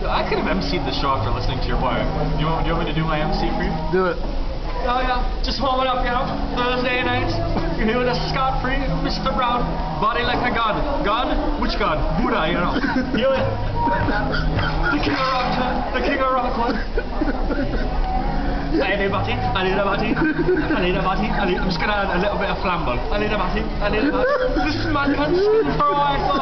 I could have MC'd the show after listening to your boy. Do you want me to do my MC for you? Do it. Oh yeah, just warming up, you know. Thursday night, you're here with a Scott Free, Mr. Brown, body like a god. God? Which god? Buddha, you know. You know, the king of rock, the king of rock one. I need a body, I need a body, I need a body. I'm just gonna add a little bit of flamble. I need a body, I need a body. This man can't skin for a while.